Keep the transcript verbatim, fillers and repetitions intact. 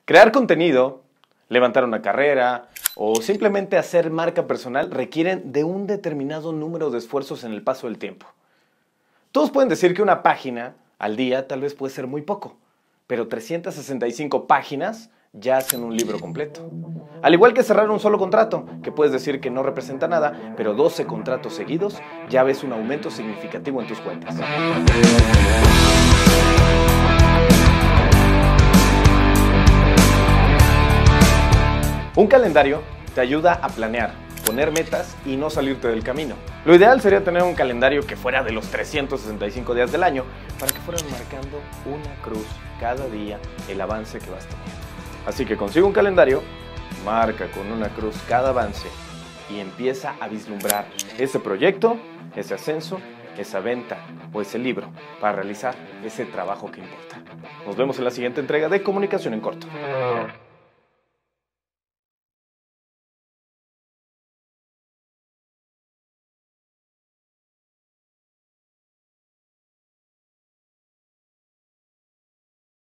Crear contenido, levantar una carrera o simplemente hacer marca personal requieren de un determinado número de esfuerzos en el paso del tiempo. Todos pueden decir que una página al día tal vez puede ser muy poco, pero trescientas sesenta y cinco páginas ya hacen un libro completo. Al igual que cerrar un solo contrato, que puedes decir que no representa nada, pero doce contratos seguidos ya ves un aumento significativo en tus cuentas. Un calendario te ayuda a planear, poner metas y no salirte del camino. Lo ideal sería tener un calendario que fuera de los trescientos sesenta y cinco días del año para que fueras marcando una cruz cada día el avance que vas teniendo. Así que consigue un calendario, marca con una cruz cada avance y empieza a vislumbrar ese proyecto, ese ascenso, esa venta o ese libro para realizar ese trabajo que importa. Nos vemos en la siguiente entrega de Comunicación en Corto.